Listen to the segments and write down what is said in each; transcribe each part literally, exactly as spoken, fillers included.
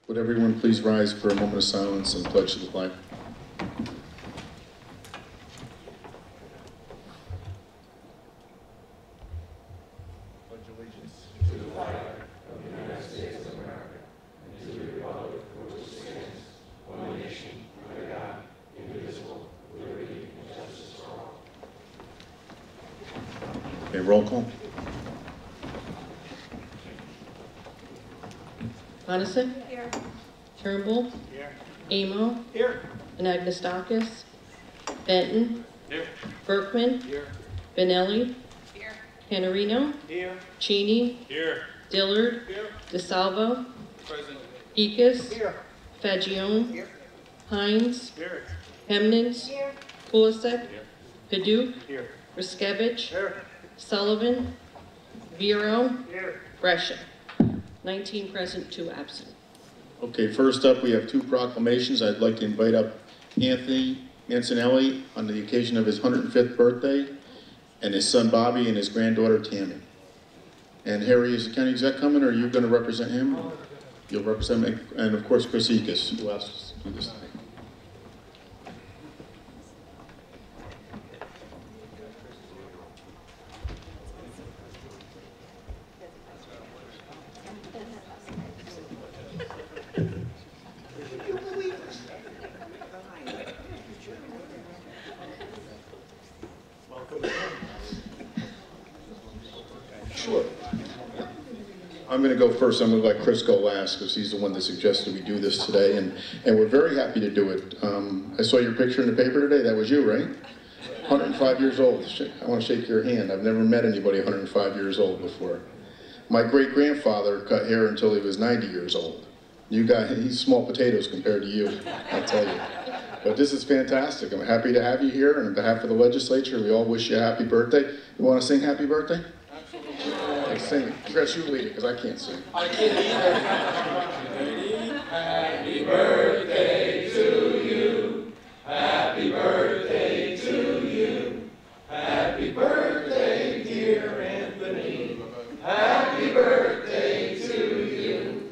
Would everyone please rise for a moment of silence and pledge to the flag? Pledge allegiance to the flag of the United States of America and to the republic for which it stands, one nation, under God, indivisible, with liberty and justice for all. Okay, roll call. Coniston? Here. Turnbull? Here. Amo? Here. Anagnestakis? Benton? Here. Berkman? Here. Benelli? Here. Canarino? Here. Cheney? Here. Dillard? Here. DeSalvo? Present. Ekus? Here. Fagione? Here. Hines? Here. Hemnitz? Here. Kulisek? Here. Paduk? Here. Riskevich? Here. Sullivan? Vero? Here. Brescia. nineteen present, two absent. Okay, first up, we have two proclamations. I'd like to invite up Anthony Mancinelli on the occasion of his one hundred fifth birthday, and his son Bobby and his granddaughter Tammy. And Harry, is the county exec coming, or are you going to represent him? You'll represent him, and of course Chris Ekus, who asked us to do this tonight. Sure. I'm going to go first. I'm going to let Chris go last because he's the one that suggested we do this today, and, and we're very happy to do it. Um, I saw your picture in the paper today. That was you, right? one hundred five years old. I want to shake your hand. I've never met anybody one hundred five years old before. My great-grandfather cut hair until he was ninety years old. You got, he's small potatoes compared to you, I'll tell you. But this is fantastic. I'm happy to have you here, and on behalf of the legislature, we all wish you a happy birthday. You want to sing happy birthday? Absolutely. Sing it. Chris, you lead it, because I can't sing. I can't either. Happy birthday to you. Happy birthday to you. Happy birthday, dear Anthony. Happy birthday to you.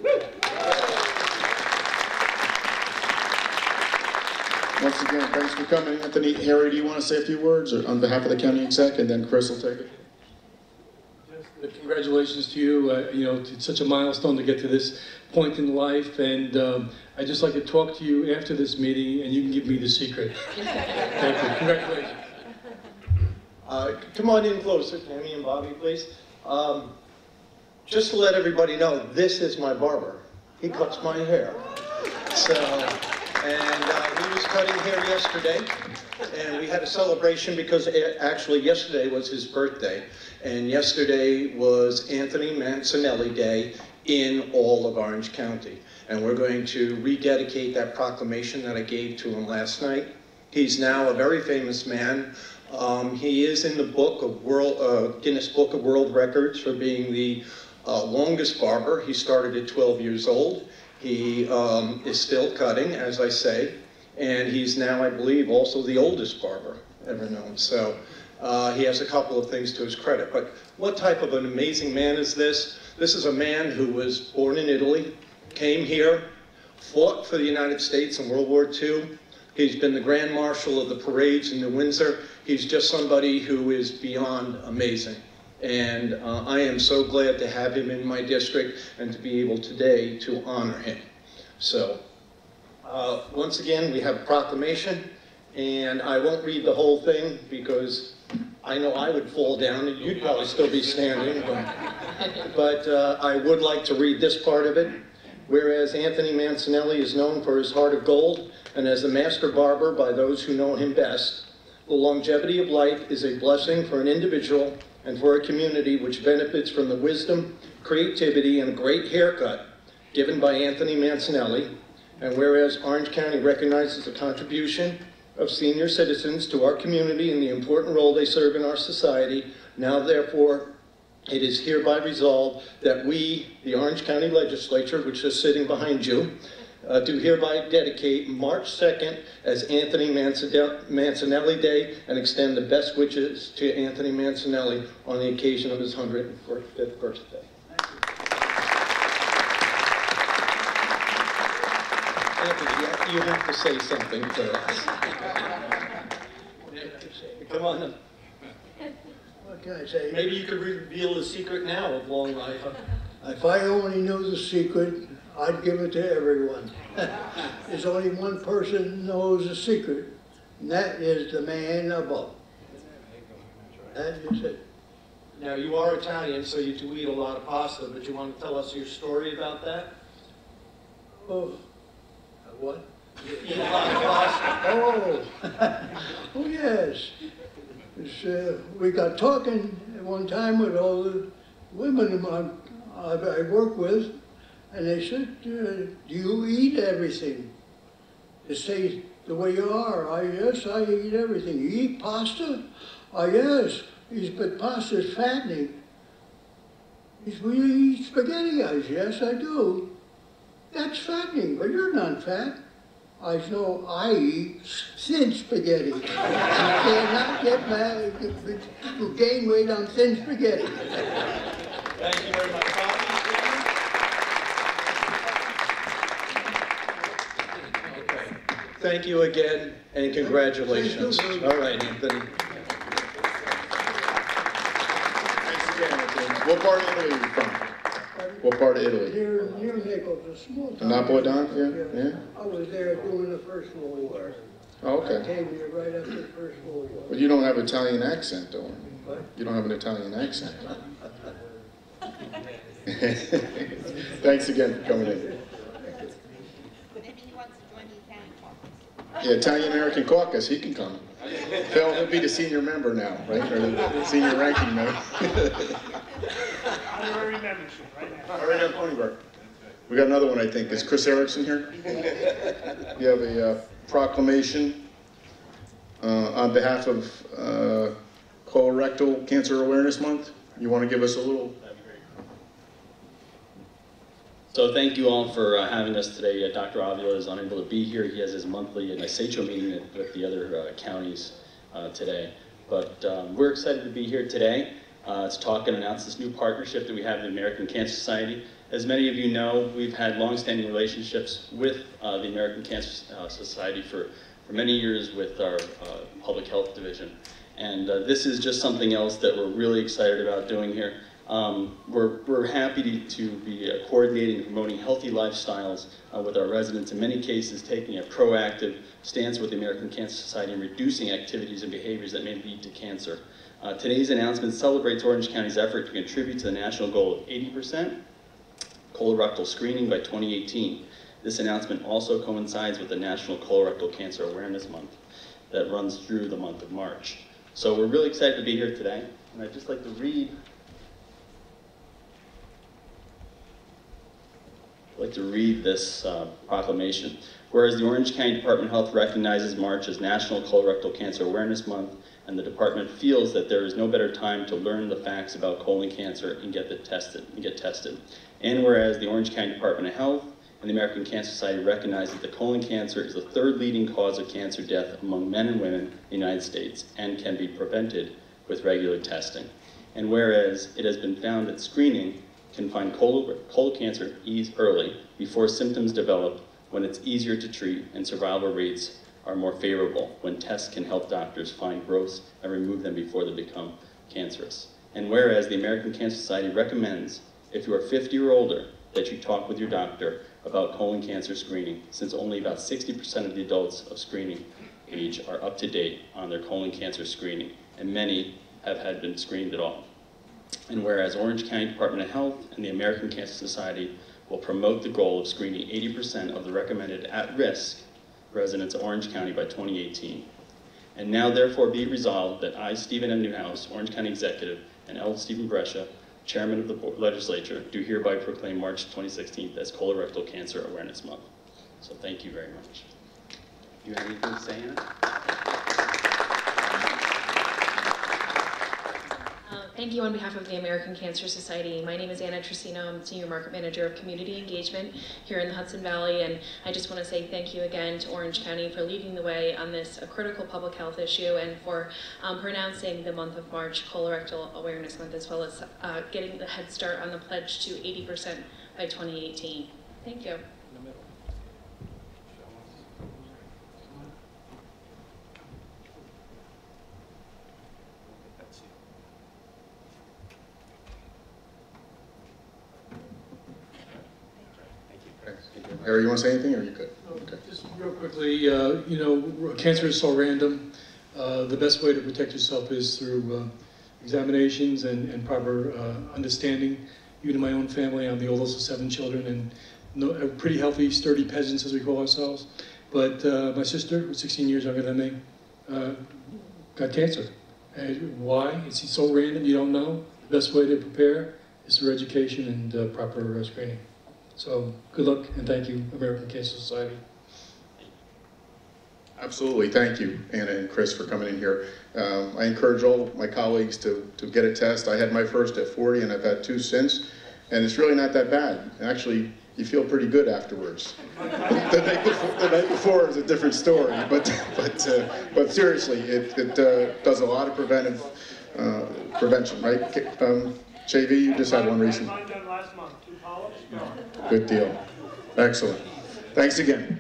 Once again, thanks for coming, Anthony. Harry, do you want to say a few words or on behalf of the county exec, and then Chris will take it? Just, uh, congratulations to you. Uh, you know, it's such a milestone to get to this point in life, and um, I'd just like to talk to you after this meeting, and you can give me the secret. Thank you. Congratulations. Uh, come on in closer, Tammy and Bobby, please. Um, just to let everybody know, this is my barber. He cuts my hair. So, and uh, he was cutting hair yesterday, and we had a celebration because it, actually yesterday was his birthday, and yesterday was Anthony Mancinelli Day in all of Orange County. And we're going to rededicate that proclamation that I gave to him last night. He's now a very famous man. Um, he is in the book of World, uh, Guinness Book of World Records for being the uh, longest barber. He started at twelve years old. He um, is still cutting, as I say, and he's now, I believe, also the oldest barber ever known. So uh, he has a couple of things to his credit. But what type of an amazing man is this? This is a man who was born in Italy, came here, fought for the United States in World War Two. He's been the Grand Marshal of the parades in New Windsor. He's just somebody who is beyond amazing. And uh, I am so glad to have him in my district and to be able today to honor him. So, uh, once again, we have a proclamation, and I won't read the whole thing because I know I would fall down and you'd probably still be standing, but, but uh, I would like to read this part of it. Whereas Anthony Mancinelli is known for his heart of gold and as a master barber by those who know him best, the longevity of life is a blessing for an individual and for a community which benefits from the wisdom, creativity, and a great haircut given by Anthony Mancinelli. And whereas Orange County recognizes the contribution of senior citizens to our community and the important role they serve in our society, now therefore it is hereby resolved that we, the Orange County Legislature, which is sitting behind you, Uh, do hereby dedicate March second as Anthony Mancinelli Day and extend the best wishes to Anthony Mancinelli on the occasion of his one hundred fifth birthday. Anthony, you have to say something for us. Come on up. What can I say? Maybe you could reveal the secret now of long life. If I only knew the secret, I'd give it to everyone. There's only one person who knows the secret, and that is the man above. That is it. Now, you are Italian, so you do eat a lot of pasta, but you want to tell us your story about that? Oh, what? You eat a lot of pasta. Oh, oh yes. It's, uh, we got talking at one time with all the women I, I, I work with, and they said, uh, do you eat everything? They say, the way you are. I, yes, I eat everything. You eat pasta? I, yes. He said, but pasta's fattening. He said, well, you eat spaghetti? I said, yes, I do. That's fattening, but you're not fat. I said, no, I eat thin spaghetti. You cannot get mad, you gain weight on thin spaghetti. Thank you very much, Bob. Okay. Thank you again, and congratulations. Thank you. All right, Anthony. Thanks again, Anthony. What part of Italy are you from? What part of Italy? Near, near Naples, a small town. Napolitan? Yeah, yeah. I was there during the First World War. Oh, I okay. came here right after the First World War. But you don't have Italian accent, though. What? You don't have an Italian accent. Thanks again for coming in. Maybe he wants to join the Italian caucus. Yeah, Italian American Caucus, he can come. Phil, he'll be the senior member now, right? Or the senior ranking member. Honorary membership, right now. All right, now, Ponyberg. We got another one, I think. Is Chris Erickson here? You have a uh, proclamation uh, on behalf of uh, Colorectal Cancer Awareness Month. You want to give us a little? So thank you all for uh, having us today. Uh, Doctor Avila is unable to be here. He has his monthly Legislature meeting with the other uh, counties uh, today. But um, we're excited to be here today uh, to talk and announce this new partnership that we have with the American Cancer Society. As many of you know, we've had long-standing relationships with uh, the American Cancer uh, Society for, for many years with our uh, public health division. And uh, this is just something else that we're really excited about doing here. Um, we're, we're happy to, to be uh, coordinating and promoting healthy lifestyles uh, with our residents, in many cases taking a proactive stance with the American Cancer Society and reducing activities and behaviors that may lead to cancer. Uh, today's announcement celebrates Orange County's effort to contribute to the national goal of eighty percent colorectal screening by twenty eighteen. This announcement also coincides with the National Colorectal Cancer Awareness Month that runs through the month of March. So we're really excited to be here today, and I'd just like to read I'd like to read this uh, proclamation. Whereas the Orange County Department of Health recognizes March as National Colorectal Cancer Awareness Month, and the department feels that there is no better time to learn the facts about colon cancer and get the tested and get tested. And whereas the Orange County Department of Health and the American Cancer Society recognize that the colon cancer is the third leading cause of cancer death among men and women in the United States and can be prevented with regular testing. And whereas it has been found that screening can find colon, colon cancer early before symptoms develop, when it's easier to treat and survival rates are more favorable, when tests can help doctors find growths and remove them before they become cancerous. And whereas the American Cancer Society recommends, if you are fifty or older, that you talk with your doctor about colon cancer screening, since only about sixty percent of the adults of screening age are up to date on their colon cancer screening, and many have had been screened at all. And whereas Orange County Department of Health and the American Cancer Society will promote the goal of screening eighty percent of the recommended at-risk residents of Orange County by twenty eighteen. And now therefore be it resolved that I, Stephen M. Newhouse, Orange County Executive, and L. Stephen Brescia, Chairman of the Legislature, do hereby proclaim March twenty sixteen as Colorectal Cancer Awareness Month. So thank you very much. Do you have anything to say, Anna? Uh, Thank you on behalf of the American Cancer Society. My name is Anna Tricino. I'm Senior Market Manager of Community Engagement here in the Hudson Valley, and I just want to say thank you again to Orange County for leading the way on this a critical public health issue, and for um, pronouncing the month of March Colorectal Awareness Month, as well as uh, getting the head start on the pledge to eighty percent by twenty eighteen. Thank you. Harry, you want to say anything, or are you good? Okay. Just real quickly, uh, you know, cancer is so random. Uh, the best way to protect yourself is through uh, examinations and, and proper uh, understanding. Even in my own family, I'm the oldest of seven children, and no, uh, pretty healthy, sturdy peasants, as we call ourselves. But uh, my sister, who's sixteen years younger than me, uh, got cancer. And why? It's so random, you don't know. The best way to prepare is through education and uh, proper uh, screening. So good luck, and thank you, American Cancer Society. Absolutely, thank you, Anna and Chris, for coming in here. Um, I encourage all my colleagues to, to get a test. I had my first at forty, and I've had two since, and it's really not that bad. Actually, you feel pretty good afterwards. the, night before, the night before is a different story, but but uh, but seriously, it, it uh, does a lot of preventive uh, prevention, right? Um, J V, you just had one recently. Mine done last month. Two polyps? No. Good deal. Excellent. Thanks again.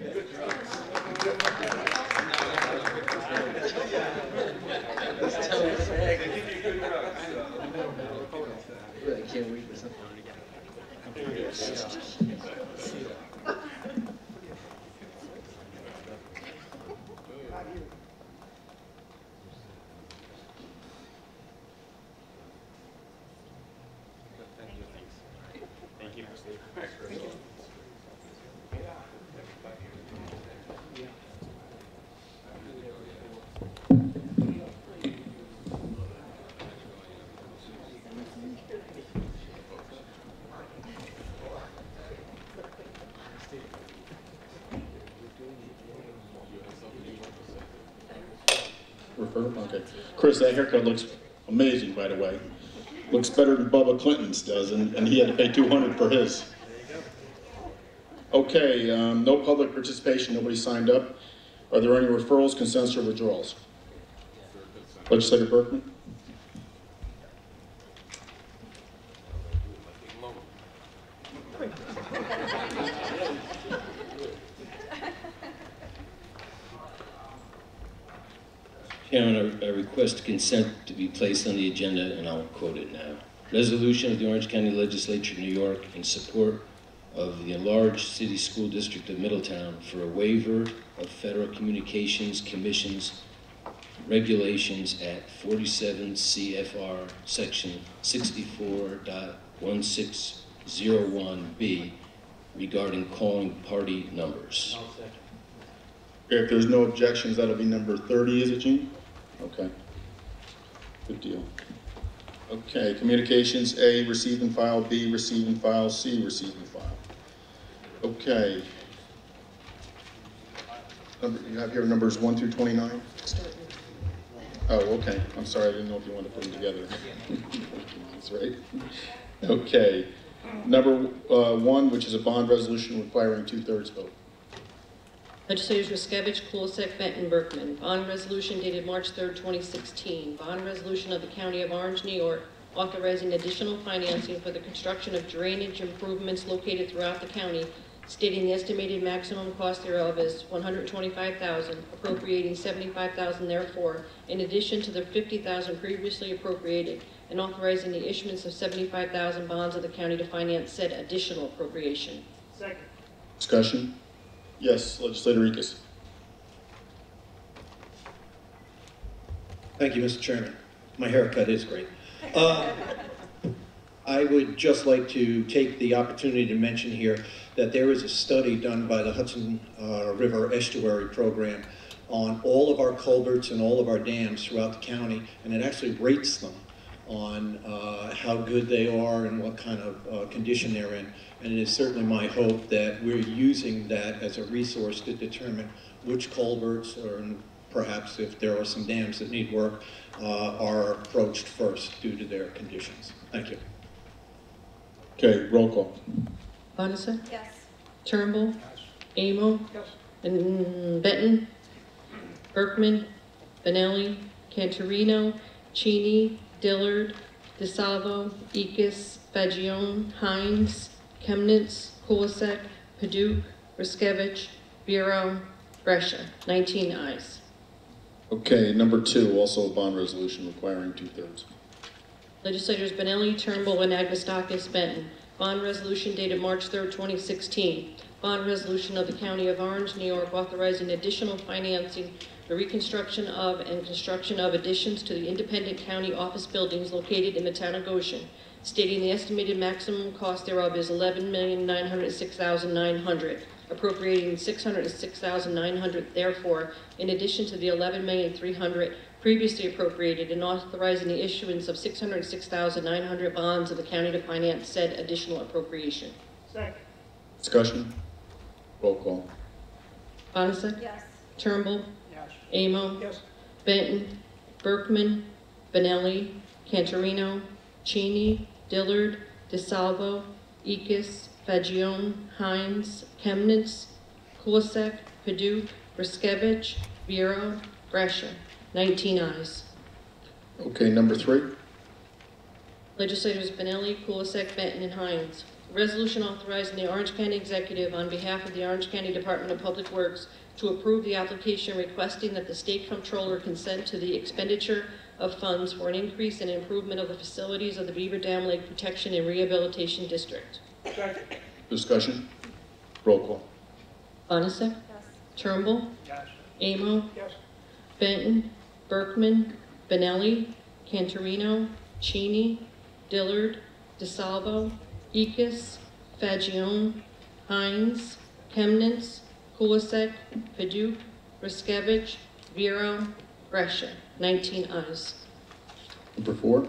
Okay. Chris, that haircut looks amazing, by the way. Looks better than Bubba Clinton's does, and, and he had to pay two hundred dollars for his. Okay, um, no public participation, nobody signed up. Are there any referrals, consents, or withdrawals? Legislator Berkman? Chairman, I request consent to be placed on the agenda, and I'll quote it now. Resolution of the Orange County Legislature, New York, in support of the enlarged City School District of Middletown for a waiver of Federal Communications Commission's regulations at forty-seven C F R Section sixty-four point sixteen oh one B regarding calling party numbers. If there's no objections, that'll be number thirty, is it, Gene? Okay. Good deal. Okay, communications, A, receive and file, B, receive and file, C, receive and file. Okay. Number, you have here numbers one through twenty-nine? Oh, okay. I'm sorry, I didn't know if you wanted to put them together. That's right. Okay. Number uh, one, which is a bond resolution requiring two-thirds vote. Legislators Riskevich, Kulisek, Benton, Berkman. Bond resolution dated March third, twenty sixteen. Bond resolution of the County of Orange, New York, authorizing additional financing for the construction of drainage improvements located throughout the county, stating the estimated maximum cost thereof is one hundred twenty-five thousand dollars, appropriating seventy-five thousand dollars therefore, in addition to the fifty thousand dollars previously appropriated, and authorizing the issuance of seventy-five thousand dollars bonds of the county to finance said additional appropriation. Second. Discussion? Yes, Legislator Rikus. Thank you, Mister Chairman. My haircut is great. Uh, I would just like to take the opportunity to mention here that there is a study done by the Hudson uh, River Estuary Program on all of our culverts and all of our dams throughout the county, and it actually rates them on uh, how good they are and what kind of uh, condition they're in. And it is certainly my hope that we're using that as a resource to determine which culverts, or perhaps if there are some dams that need work, uh, are approached first due to their conditions. Thank you. Okay, roll call. Bonisa? Yes. Turnbull? Amo? Yes. And Benton? Berkman? Benelli? Cantorino? Cheney? Dillard? DeSalvo? Ekis? Fagione? Hines? Chemnitz? Kulisek? Paduk? Riskevich? Bureau? Brescia. nineteen ayes. Okay, number two, also a bond resolution requiring two-thirds. Legislators Benelli, Turnbull, and Agnestakis Benton. Bond resolution dated March third, twenty sixteen. Bond resolution of the County of Orange, New York, authorizing additional financing the reconstruction of and construction of additions to the independent county office buildings located in the town of Goshen, stating the estimated maximum cost thereof is eleven million nine hundred six thousand nine hundred dollars, appropriating six hundred six thousand nine hundred dollars therefore, in addition to the eleven million three hundred dollars previously appropriated, and authorizing the issuance of six hundred six thousand nine hundred bonds of the county to finance said additional appropriation. Second. Discussion? Roll call. Bonasek? Yes. Turnbull? Yes. Amo? Yes. Benton? Berkman? Benelli? Cantorino? Cheney? Dillard? DeSalvo? Ekis? Fagione? Hines? Chemnitz? Kulisek? Paduk? Riskevich? Vero? Brescia. nineteen ayes. Okay, number three. Legislators Benelli, Kulisek, Benton, and Hines. Resolution authorizing the Orange County Executive on behalf of the Orange County Department of Public Works to approve the application requesting that the State Comptroller consent to the expenditure of funds for an increase and improvement of the facilities of the Beaver Dam Lake Protection and Rehabilitation District. Second. Discussion? Roll call. Bonasek? Yes. Turnbull? Yes. Amo? Yes. Benton? Berkman? Benelli? Cantorino? Cheney? Dillard? DeSalvo? Ekis? Fagione? Hines? Chemnitz? Kulisek? Paduk? Riskevich? Vero? Brescia. nineteen ayes. Number four.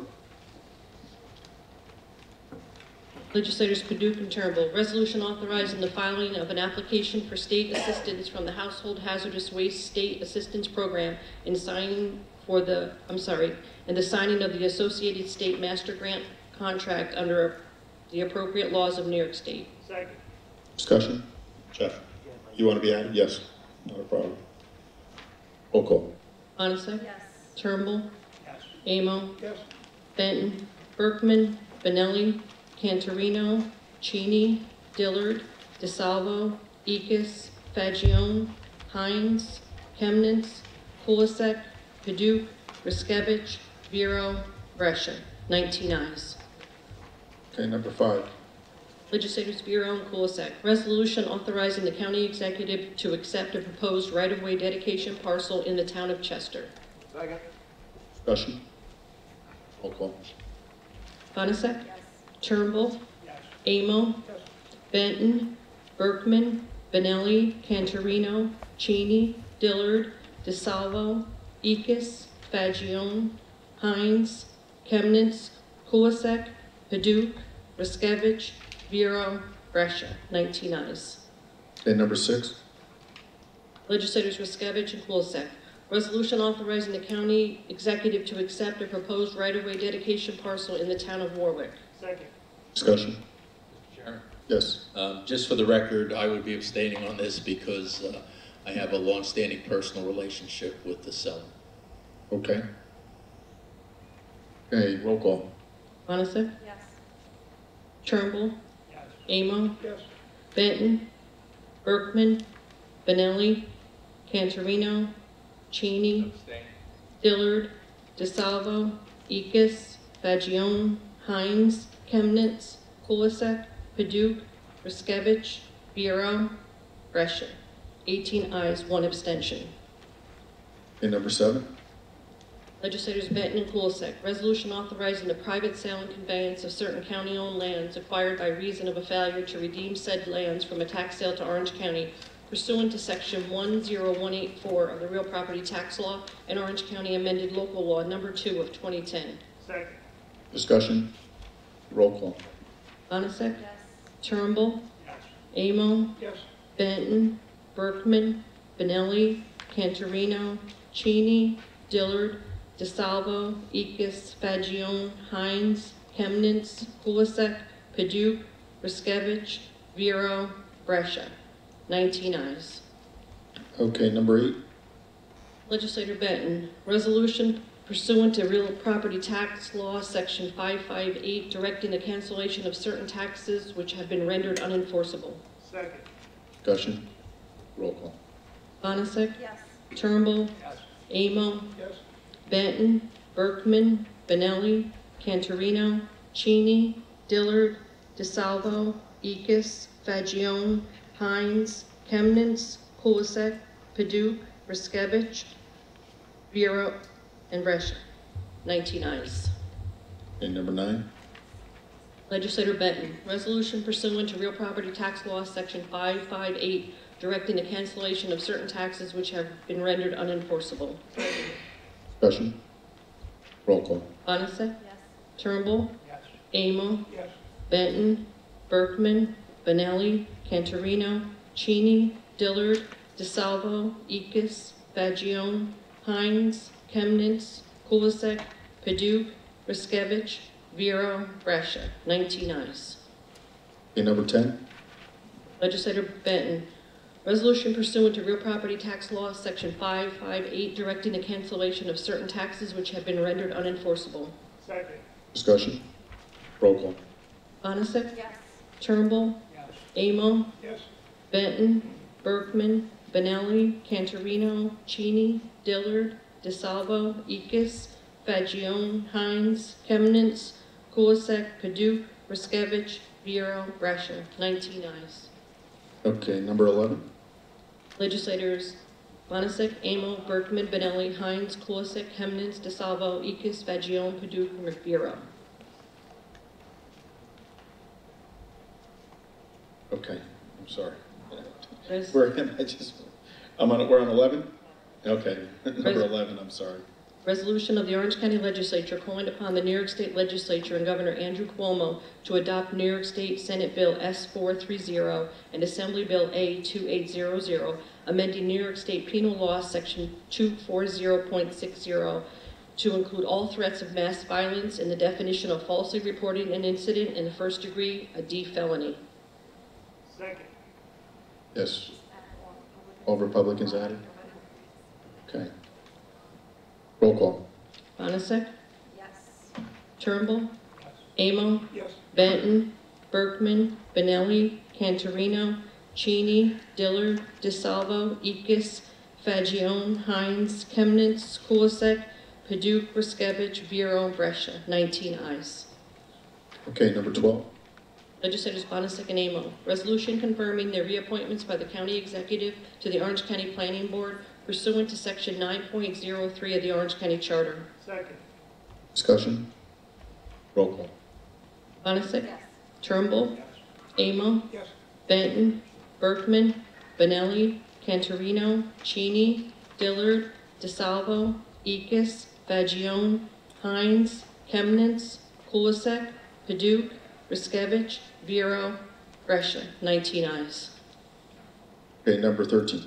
Legislators Paduk and Turnbull. Resolution authorizing the filing of an application for state assistance from the Household Hazardous Waste State Assistance Program and signing for the, I'm sorry, and the signing of the Associated State Master Grant contract under the appropriate laws of New York State. Second. Discussion? Jeff, you want to be added? Yes. Not a problem. Roll call. Bonasek? Yes. Turnbull? Yes. Amo? Yes. Benton? Berkman? Benelli? Cantorino? Cheney? Dillard? DeSalvo? Ekis? Fagione? Hines? Chemnitz? Kulisek? Paduk? Riskevich? Vero? Brescia. nineteen ayes. Okay, number five. Legislators Vero and Kulisek. Resolution authorizing the county executive to accept a proposed right-of-way dedication parcel in the town of Chester. Second. Discussion? Roll call. Bonasek? Yes. Turnbull? Yes. Amo? Yes. Benton? Berkman? Benelli? Cantorino? Cheney? Dillard? DeSalvo? Ekis? Fagione? Hines? Chemnitz? Kulisek? Paduk? Riskevich? Vero? Brescia. nineteen ayes. Okay, number six. Legislators Riskevich and Kulisek. Resolution authorizing the county executive to accept a proposed right-of-way dedication parcel in the town of Warwick. Second. Discussion? Sharon, Yes. um, just for the record, I would be abstaining on this because uh, I have a long-standing personal relationship with the seller. Okay. Okay, roll call. Bonasek? Yes. Turnbull? Yes. Amo? Yes. Benton? Berkman? Benelli? Cantorino? Cheney? Dillard? DeSalvo? Ekis? Fagione? Hines? Chemnitz? Kulisek? Paduk? Riskevich? Vero? Brescia. eighteen ayes, one abstention. Okay, number seven. Legislators Benton and Kulisek. Resolution authorizing the private sale and conveyance of certain county-owned lands acquired by reason of a failure to redeem said lands from a tax sale to Orange County pursuant to section one zero one eight four of the Real Property Tax Law and Orange County Amended Local Law number two of twenty ten. Second. Discussion? Roll call. Bonasek? Yes. Turnbull? Yes. Amo? Yes. Benton? Berkman? Benelli? Cantorino? Cheney? Dillard? DeSalvo? Ekis? Fagione? Hines? Chemnitz? Kulisek? Paduk? Riskevich? Vero? Brescia. nineteen ayes. Okay, number eight. Legislator Benton, resolution pursuant to Real Property Tax Law, Section five five eight, directing the cancellation of certain taxes which have been rendered unenforceable. Second. Discussion? Roll call. Bonasek? Yes. Turnbull? Yes. Amo? Yes. Benton? Berkman? Benelli? Cantorino? Cheney? Dillard? DeSalvo? Ekis? Fagione? Hines, Chemnitz, Kulisek, Paduk, Riskevich, Vero, and Brescia. nineteen ayes. Okay, number nine. Legislator Benton, resolution pursuant to real property tax law, section five five eight, directing the cancellation of certain taxes which have been rendered unenforceable. Discussion. Roll call. Bonasek? Yes. Turnbull? Yes. Amo? Yes. Benton? Berkman? Benelli? Cantorino? Cheney? Dillard? DeSalvo? Ekis? Fagione? Hines? Chemnitz? Kulisek? Paduk? Riskevich? Vero? Brescia. nineteen ayes. Okay, number ten. Legislator Benton, resolution pursuant to real property tax law, section five five eight, directing the cancellation of certain taxes which have been rendered unenforceable. Second. Discussion. Roll call. Bonasek? Yes. Turnbull? Yes. Amo? Yes. Benton? Berkman? Benelli? Cantorino? Cheney? Dillard? DeSalvo? Ekis? Fagione? Hines? Chemnitz? Kulisek? Paduk? Riskevich? Vero? Brescia. nineteen ayes. Okay, number eleven. Legislators Bonasek, Amo, Berkman, Benelli, Hines, Kulisek, Chemnitz, DeSalvo, Ekis, Fagione, Paduk, and Vero. Okay, I'm sorry. Res- Where am I just, I'm on, we're on eleven? Okay, number Res- eleven, I'm sorry. Resolution of the Orange County Legislature calling upon the New York State Legislature and Governor Andrew Cuomo to adopt New York State Senate Bill S four thirty and Assembly Bill A twenty-eight hundred, amending New York State Penal Law Section two forty point sixty to include all threats of mass violence in the definition of falsely reporting an incident in the first degree, a D felony. Second. Yes. All Republicans added? Okay. Roll call. Bonasek? Yes. Turnbull? Amo? Yes. Benton? Berkman? Benelli? Cantorino? Cheney? Dillard? DeSalvo? Ekis? Fagione? Hines? Chemnitz? Kulisek? Paduk? Riskevich? Vero? Brescia. nineteen ayes. Okay, number twelve. Legislators Bonasek and Amo. Resolution confirming their reappointments by the county executive to the Orange County Planning Board pursuant to section nine point oh three of the Orange County Charter. Second. Discussion. Roll call. Bonasek? Yes. Turnbull? Yes. Amo? Yes. Benton? Berkman? Benelli? Cantorino? Cheney? Dillard? DeSalvo? Ekis? Fagione? Hines? Chemnitz? Kulisek? Paduk? Riskevich? Vero? Brescia. nineteen ayes. Okay, number thirteen.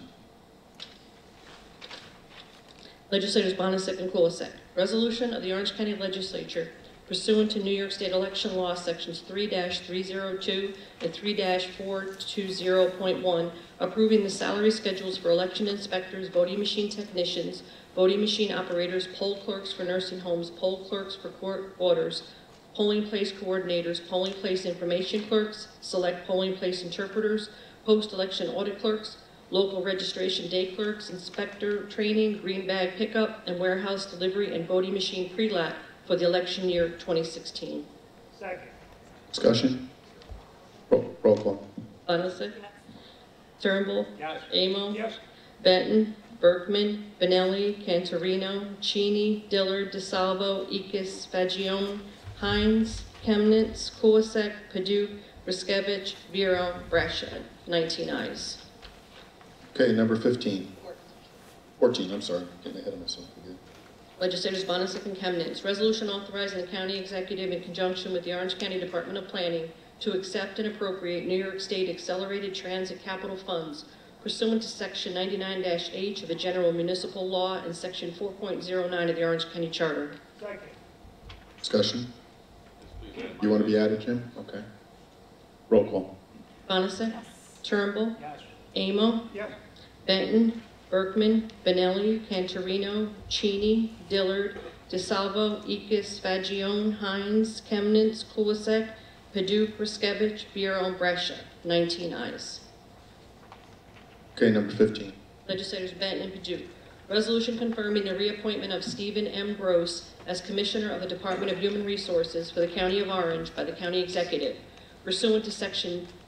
Legislators Bonasek and Kulisek. Resolution of the Orange County Legislature pursuant to New York State Election Law Sections three three oh two and three four two zero point one, approving the salary schedules for election inspectors, voting machine technicians, voting machine operators, poll clerks for nursing homes, poll clerks for court orders, polling place coordinators, polling place information clerks, select polling place interpreters, post-election audit clerks, local registration day clerks, inspector training, green bag pickup, and warehouse delivery and voting machine pre-lat for the election year twenty sixteen. Second. Discussion. Roll, roll call. Bonasek? Turnbull? Yes. Amo? Yes. Benton? Berkman? Benelli? Cantorino? Cheney? Dillard? DeSalvo? Ekis? Fagione? Hines? Chemnitz? Kulisek? Paduk? Riskevich? Vero? Brescia. nineteen ayes. Okay, number fifteen. fourteen, I'm sorry, getting ahead of myself again. Legislators Bonasek and Chemnitz. Resolution authorizing the county executive in conjunction with the Orange County Department of Planning to accept and appropriate New York State Accelerated Transit Capital Funds pursuant to Section ninety-nine H of the General Municipal Law and Section four point oh nine of the Orange County Charter. Second. Discussion. You want to be added, Jim? Okay. Roll call. Bonasek? Turnbull? Yes. Amo? Yes. Benton? Berkman? Benelli? Cantorino? Cheney? Dillard? DeSalvo? Ekis? Fagione? Hines? Chemnitz? Kulisek? Paduk? Riskevich? Vero? Brescia. nineteen ayes. Okay, number fifteen. Legislators Benton and Paduk. Resolution confirming the reappointment of Stephen M. Gross as Commissioner of the Department of Human Resources for the County of Orange by the County Executive, pursuant to Section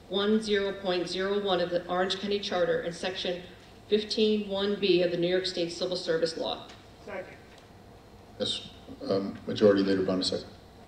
ten point zero one of the Orange County Charter and Section fifteen one B of the New York State Civil Service Law. Second. Yes, um, Majority Leader Bonasek.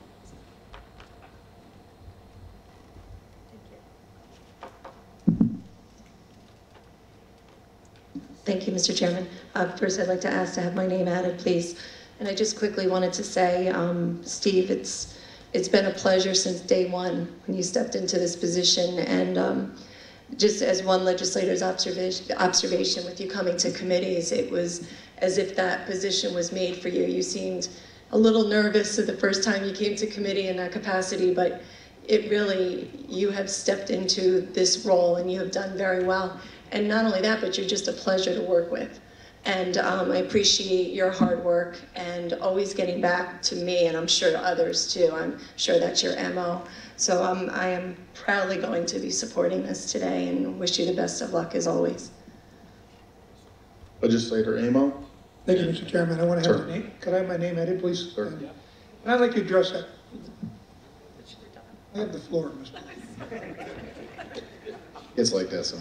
Thank you, Mister Chairman. Uh, first, I'd like to ask to have my name added, please. And I just quickly wanted to say, um, Steve, it's it's been a pleasure since day one when you stepped into this position. And um, just as one legislator's observation, observation with you coming to committees, it was as if that position was made for you. You seemed a little nervous the first time you came to committee in that capacity, but it really, you have stepped into this role and you have done very well. And not only that, but you're just a pleasure to work with. And um, I appreciate your hard work and always getting back to me, and I'm sure others too. I'm sure that's your M O. So um, I am proudly going to be supporting this today and wish you the best of luck as always. Legislator Amo. Thank you, Mister Chairman. I want to have Sure. my name, could I have my name added, please? Sure. And I'd like to address that. I have the floor, Mister It's like that, so.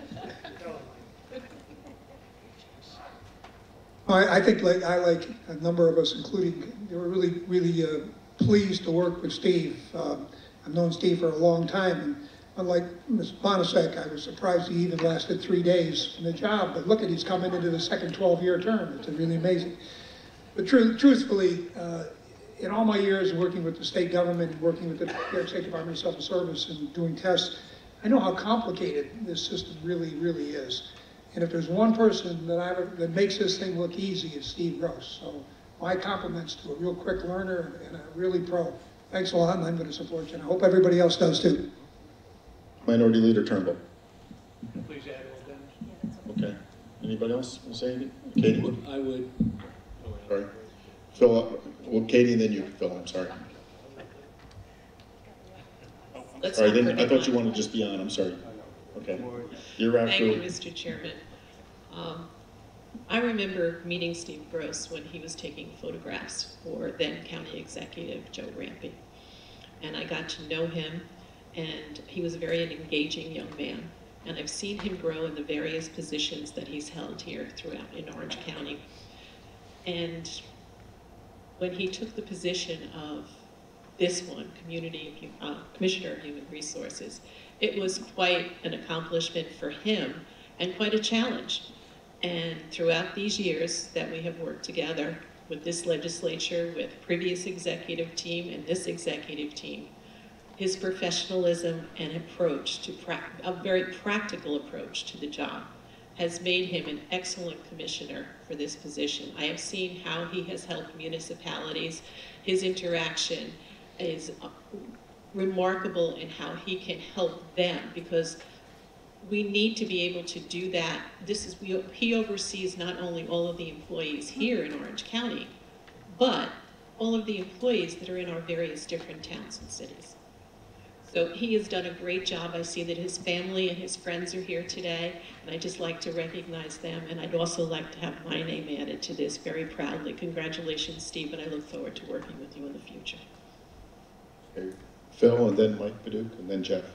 I, I think, like I like a number of us, including, they were really, really uh, pleased to work with Steve. Um, I've known Steve for a long time, and unlike Miz Bonasek, I was surprised he even lasted three days in the job. But look at, he's coming into the second twelve-year term. It's really amazing. But tr truthfully, uh, in all my years working with the state government, working with the New York State Department of Civil Service and doing tests, I know how complicated this system really, really is. And if there's one person that I that makes this thing look easy, it's Steve Gross. So my compliments to a real quick learner and a really pro. Thanks a lot, and I'm going to support you. And I hope everybody else does too. Minority Leader Turnbull. Please add all that. Okay. Anybody else want to say anything? Katie? I would. Sorry. Phil, uh, well, Katie, and then you, Phil, I'm sorry. Let's Sorry, not then, I forget- thought you wanted to just be on, I'm sorry. Okay. You're after. Thank you, Mister Chairman. Um, I remember meeting Steve Gross when he was taking photographs for then County Executive Joe Rampy. And I got to know him, and he was a very engaging young man. And I've seen him grow in the various positions that he's held here throughout in Orange County. And when he took the position of this one, Community uh, Commissioner of Human Resources, it was quite an accomplishment for him and quite a challenge. And throughout these years that we have worked together with this legislature, with previous executive team and this executive team, his professionalism and approach to pra a very practical approach to the job has made him an excellent commissioner for this position. I have seen how he has helped municipalities. His interaction is remarkable in how he can help them, because we need to be able to do that. This is, we, he oversees not only all of the employees here in Orange County, but all of the employees that are in our various different towns and cities. So he has done a great job. I see that his family and his friends are here today, and I'd just like to recognize them, and I'd also like to have my name added to this very proudly. Congratulations, Steve, and I look forward to working with you in the future. Okay. Phil, and then Mike Paduch, and then Jeff.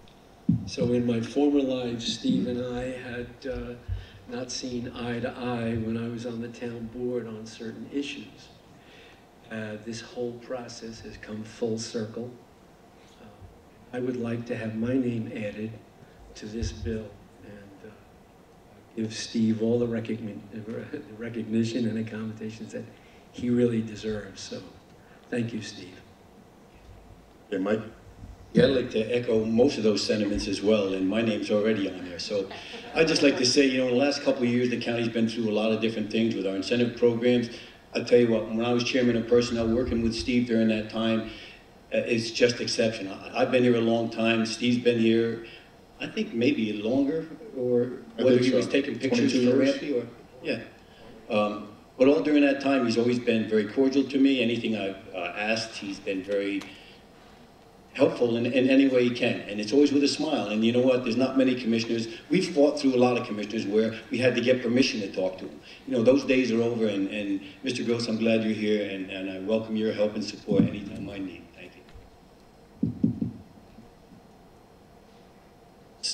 So in my former life, Steve and I had uh, not seen eye to eye when I was on the town board on certain issues. Uh, this whole process has come full circle. Uh, I would like to have my name added to this bill and uh, give Steve all the recogni the recognition and accommodations that he really deserves. So thank you, Steve. Okay, Mike? Yeah, I'd like to echo most of those sentiments as well, and my name's already on there. So I'd just like to say, you know, in the last couple of years, the county's been through a lot of different things with our incentive programs. I'll tell you what, when I was chairman of personnel, working with Steve during that time, uh, it's just exceptional. I've been here a long time. Steve's been here, I think maybe longer, or I whether think he so. was taking pictures twenty-two for years. Rampy, or, yeah. Um, but all during that time, he's always been very cordial to me. Anything I've uh, asked, he's been very helpful in, in any way he can, and it's always with a smile. And you know what, there's not many commissioners. We've fought through a lot of commissioners where we had to get permission to talk to them. You know, those days are over, and, and Mister Gross, I'm glad you're here, and, and I welcome your help and support anytime I need. Thank you.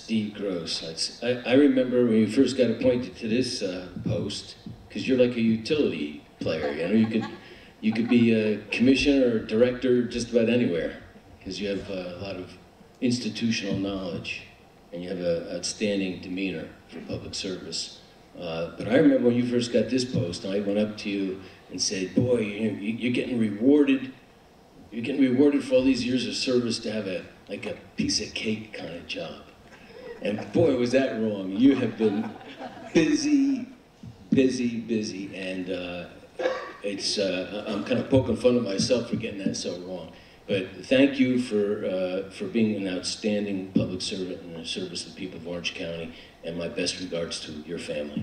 Steve Gross. That's, I, I remember when you first got appointed to this uh, post, because you're like a utility player, you know, you could, you could be a commissioner or director just about anywhere, because you have uh, a lot of institutional knowledge, and you have an outstanding demeanor for public service. Uh, but I remember when you first got this post, I went up to you and said, boy, you know, you're getting rewarded, you're getting rewarded for all these years of service to have a, like a piece of cake kind of job. And boy, was that wrong. You have been busy, busy, busy, and uh, it's, uh, I'm kind of poking fun at myself for getting that so wrong. But thank you for, uh, for being an outstanding public servant in the service of the people of Orange County, and my best regards to your family.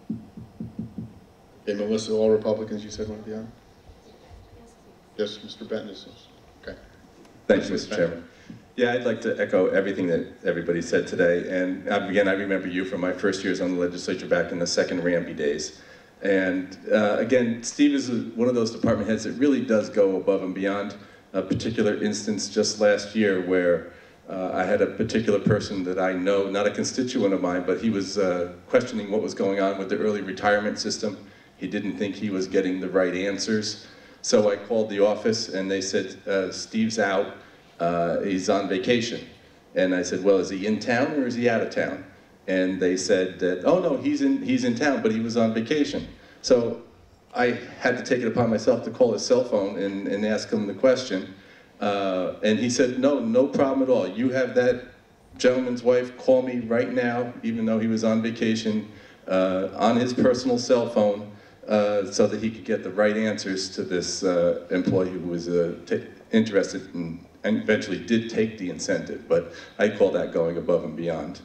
Okay, Melissa, all Republicans you said want to be on? Yes, Mister Benton is, okay. Thank you, Mister Chairman. Yeah, I'd like to echo everything that everybody said today. And again, I remember you from my first years on the legislature back in the second Ramby days. And uh, again, Steve is one of those department heads that really does go above and beyond. A particular instance just last year where uh, I had a particular person that I know, not a constituent of mine, but he was uh, questioning what was going on with the early retirement system. He didn't think he was getting the right answers. So I called the office and they said, uh, Steve's out. Uh, he's on vacation. And I said, well, is he in town or is he out of town? And they said that, oh no, he's in, he's in town, but he was on vacation. So I had to take it upon myself to call his cell phone and, and ask him the question. Uh, and he said, no, no problem at all. You have that gentleman's wife call me right now, even though he was on vacation, uh, on his personal cell phone, uh, so that he could get the right answers to this uh, employee who was uh, interested in, and eventually did take the incentive, but I call that going above and beyond.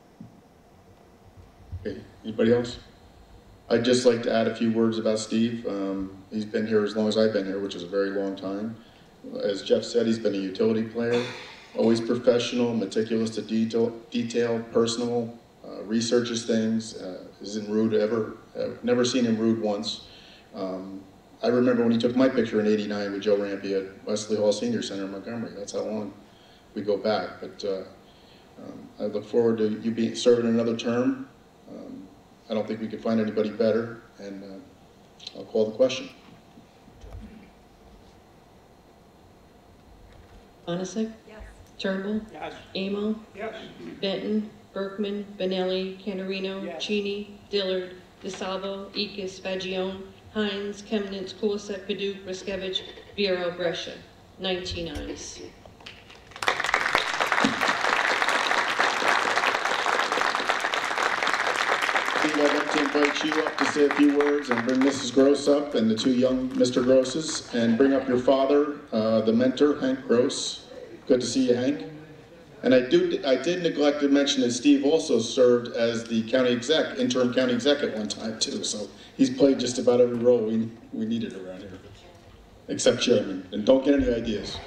Okay, anybody else? I'd just like to add a few words about Steve. Um, he's been here as long as I've been here, which is a very long time. As Jeff said, he's been a utility player, always professional, meticulous to detail, detail personal, uh, researches things, uh, isn't rude ever, I've never seen him rude once. Um, I remember when he took my picture in eighty-nine with Joe Rampy at Wesley Hall Senior Center in Montgomery. That's how long we go back. But uh, um, I look forward to you being serving another term. Um, I don't think we could find anybody better, and uh, I'll call the question. Bonasek? Yes. Turnbull? Yes. Amo? Yes. Benton? Berkman? Benelli? Canarino? Yes. Cheney? Dillard? DeSalvo? Ekis? Fagione? Hines? Chemnitz? Kulisek? Paduk? Riskevich? Vero? Brescia. nineteen ayes. Steve, I'd like to invite you up to say a few words and bring Missus Gross up and the two young Mister Grosses, and bring up your father, uh, the mentor, Hank Gross. Good to see you, Hank. And I, do, I did neglect to mention that Steve also served as the county exec, interim county exec at one time too, so he's played just about every role we, we needed around here, except chairman, and don't get any ideas.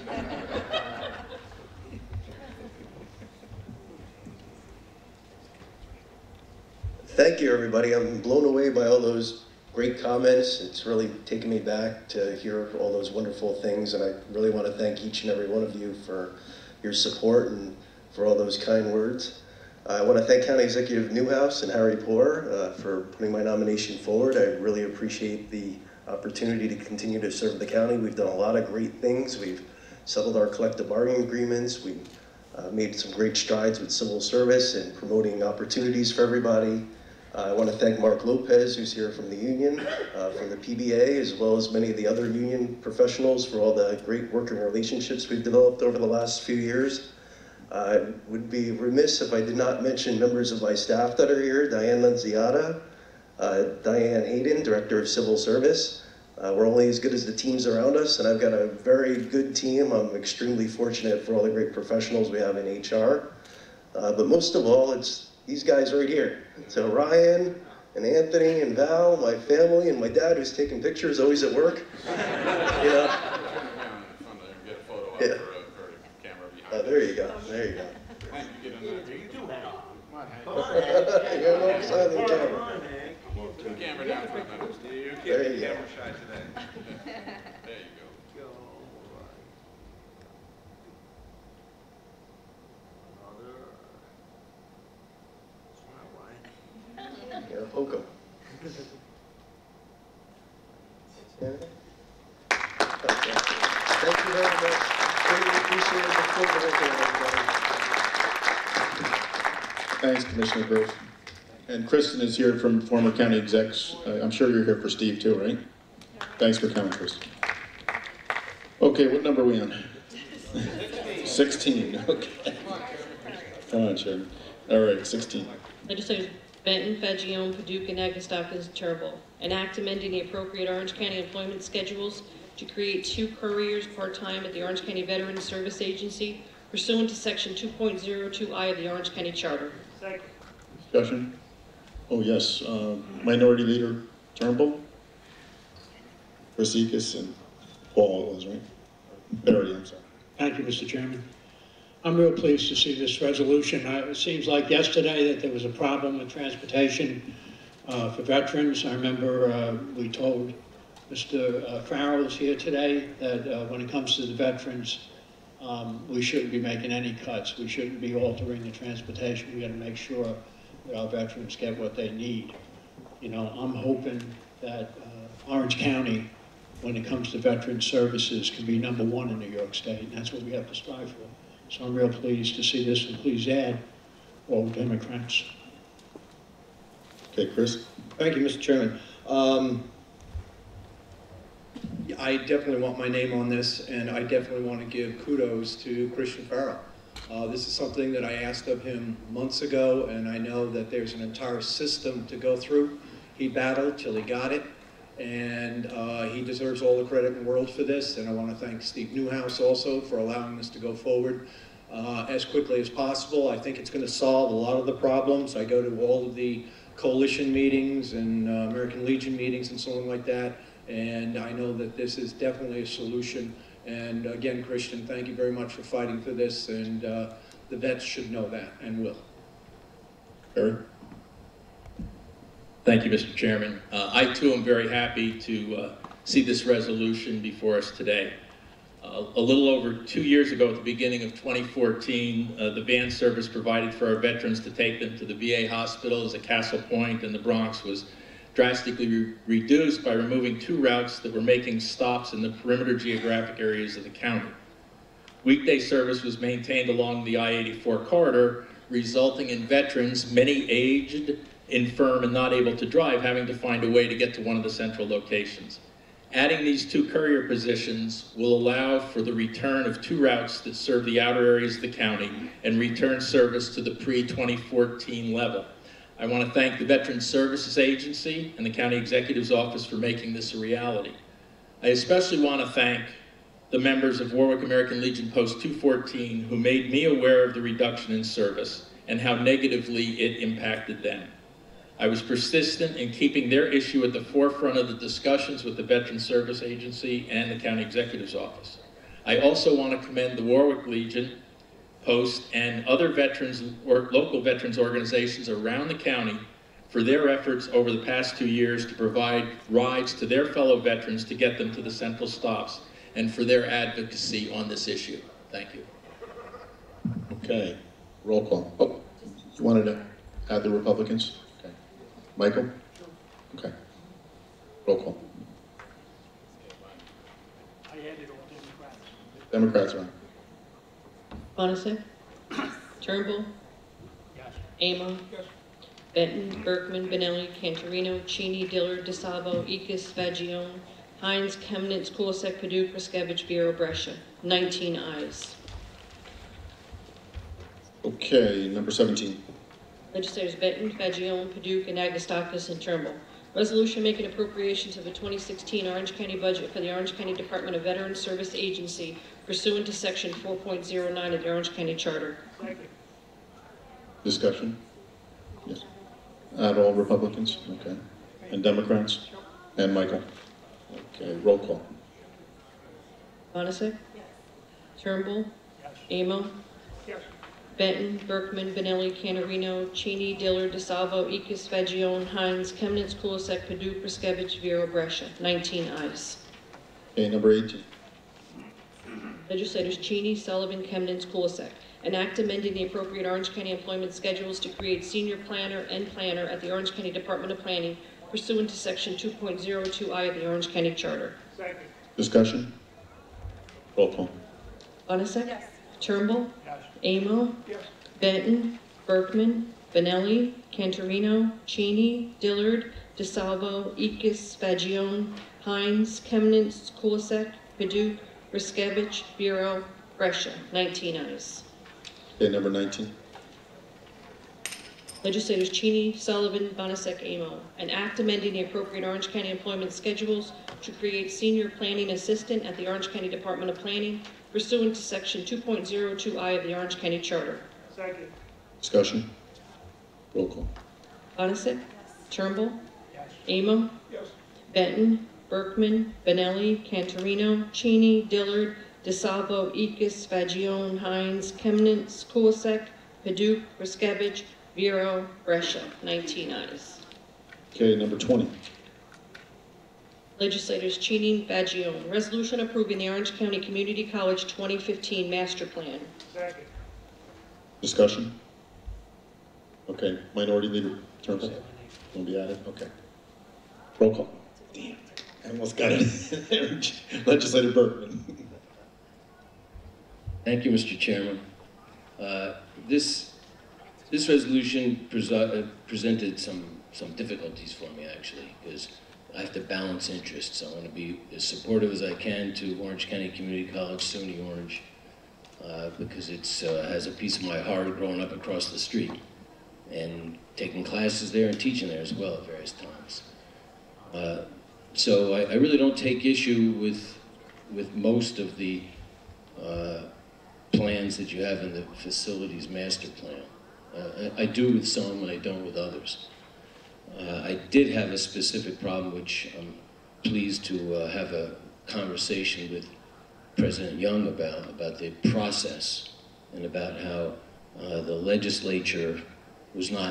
Thank you, everybody. I'm blown away by all those great comments. It's really taken me back to hear all those wonderful things, and I really want to thank each and every one of you for your support and for all those kind words. Uh, I want to thank County Executive Newhouse and Harry Poor uh, for putting my nomination forward. I really appreciate the opportunity to continue to serve the county. We've done a lot of great things. We've settled our collective bargaining agreements. We've uh, made some great strides with civil service and promoting opportunities for everybody. Uh, I want to thank Mark Lopez, who's here from the union, uh, from the P B A, as well as many of the other union professionals for all the great working relationships we've developed over the last few years. I would be remiss if I did not mention members of my staff that are here: Diane Lenziata, uh, Diane Hayden, Director of Civil Service. Uh, we're only as good as the teams around us, and I've got a very good team. I'm extremely fortunate for all the great professionals we have in H R. Uh, but most of all, it's these guys right here. So Ryan and Anthony and Val, my family, and my dad, who's taking pictures always at work. You know? Yeah. Oh, there you go. There you go. You too, Hank. Come on, Hank. You're no silent camera. Put the camera down for a minute. You keep There the you go. camera shy today. There you go. Mayor Poco. Thank you very much. Really appreciate the full curriculum, everybody. Thanks, Commissioner Gross. And Kristen is here from former county execs. Uh, I'm sure you're here for Steve too, right? Thanks for coming, Kristen. Okay, what number are we on? sixteen, okay. Come on, Sharon. All right, sixteen. Legislators Benton, Fagione, Paducah, Nagastockas, and Turnbull. An act amending the appropriate Orange County employment schedules to create two couriers part-time at the Orange County Veterans Service Agency pursuant to section two point oh two I of the Orange County Charter. Second. Discussion? Oh, yes. Uh, Minority Leader Turnbull, Rosikas, and Paul was, right? Barry, I'm sorry. Thank you, Mister Chairman. I'm real pleased to see this resolution. Uh, it seems like yesterday that there was a problem with transportation uh, for veterans. I remember uh, we told Mister Uh, Farrell is here today that uh, when it comes to the veterans, um, we shouldn't be making any cuts. We shouldn't be altering the transportation. We got to make sure that our veterans get what they need. You know, I'm hoping that uh, Orange County, when it comes to veteran services, can be number one in New York State, and that's what we have to strive for. So I'm real pleased to see this, and please add all Democrats. Okay, Chris. Thank you, Mister Chairman. Um, I definitely want my name on this, and I definitely want to give kudos to Christian Farrell. Uh, this is something that I asked of him months ago, and I know that there's an entire system to go through. He battled till he got it, and uh, he deserves all the credit in the world for this, and I want to thank Steve Newhouse also for allowing this to go forward uh, as quickly as possible. I think it's going to solve a lot of the problems. I go to all of the coalition meetings and uh, American Legion meetings and so on like that, and I know that this is definitely a solution. And again, Christian, thank you very much for fighting for this, and uh, the vets should know that and will. Eric? Thank you, Mister Chairman. Uh, I too am very happy to uh, see this resolution before us today. Uh, a little over two years ago, at the beginning of twenty fourteen, uh, the van service provided for our veterans to take them to the V A hospitals at Castle Point and the Bronx was drastically re reduced by removing two routes that were making stops in the perimeter geographic areas of the county. Weekday service was maintained along the I eighty-four corridor, resulting in veterans, many aged, infirm, and not able to drive, having to find a way to get to one of the central locations. Adding these two courier positions will allow for the return of two routes that serve the outer areas of the county and return service to the pre twenty fourteen level. I want to thank the Veterans Services Agency and the County Executive's Office for making this a reality. I especially want to thank the members of Warwick American Legion Post two fourteen who made me aware of the reduction in service and how negatively it impacted them. I was persistent in keeping their issue at the forefront of the discussions with the Veterans Service Agency and the County Executive's Office. I also want to commend the Warwick Legion Post and other veterans or local veterans organizations around the county for their efforts over the past two years to provide rides to their fellow veterans to get them to the central stops and for their advocacy on this issue. Thank you. Okay, roll call. Oh, you wanted to add the Republicans? Okay. Michael? Okay. Roll call. I added all Democrats. Democrats are on. Bonasek? Turnbull? Yes. Amo? Yes. Benton, Berkman, Benelli, Cantorino, Cheney, Dillard, DeSalvo, Ickes, Fagione, Hines, Chemnitz, Kulisek, Paduk, Riskevich, Vero, Brescia. nineteen ayes. Okay, number seventeen. Legislators Benton, Fagione, Paduk, and Nagastockas, and Turnbull. Resolution making appropriations of the twenty sixteen Orange County budget for the Orange County Department of Veterans Service Agency pursuant to section four point oh nine of the Orange County Charter. Second. Discussion? Yes. Add all Republicans? Okay. And Democrats? And Michael? Okay, roll call. Bonasek? Yes. Turnbull? Yes. Amo? Yes. Benton, Berkman, Benelli, Cantorino, Cheney, Dillard, DeSalvo, Ickes, Fagione, Hines, Chemnitz, Kulisek, Paduk, Riskevich, Vero, Brescia. nineteen ayes. Okay, number eighteen. Legislators Cheney, Sullivan, Chemnitz, Kulisek. An act amending the appropriate Orange County employment schedules to create senior planner and planner at the Orange County Department of Planning pursuant to section two point oh two I of the Orange County Charter. Second. Discussion? Roll call. Bonasek? Yes. Turnbull? Yes. Amo? Yes. Benton? Berkman? Benelli? Cantorino? Cheney? Dillard? DeSalvo? Ekis? Fagione? Hines? Chemnitz? Kulisek? Paduk? Riskevich? Bureau? Brescia. nineteen ayes. Okay, number nineteen. Legislators Cheney, Sullivan, Bonasek, Amo. An act amending the appropriate Orange County employment schedules to create senior planning assistant at the Orange County Department of Planning pursuant to section two point oh two I of the Orange County Charter. Second. Discussion? Roll call. Bonasek? Turnbull? Yes. Amo? Yes. Benton? Berkman? Benelli? Cantorino? Cheney? Dillard? DeSalvo? Ekis? Fagione? Hines? Chemnitz? Kulisek? Paduk? Riskevich? Bureau? Brescia. nineteen ayes. Okay, number twenty. Legislators Cheney, Fagione. Resolution approving the Orange County Community College twenty fifteen Master Plan. Second. Discussion? Okay, Minority Leader Turnbull. Will be added? Okay. Roll call. Damn, I almost got it. Legislator Berkman. Thank you, Mister Chairman. Uh, this this resolution presi uh, presented some some difficulties for me, actually, because I have to balance interests. I want to be as supportive as I can to Orange County Community College, SUNY Orange, uh, because it's uh, has a piece of my heart growing up across the street and taking classes there and teaching there as well at various times. Uh, so I, I really don't take issue with with most of the uh, plans that you have in the facilities master plan. Uh, I, I do with some and I don't with others. Uh, I did have a specific problem which I'm pleased to uh, have a conversation with President Young about, about the process and about how uh, the legislature was not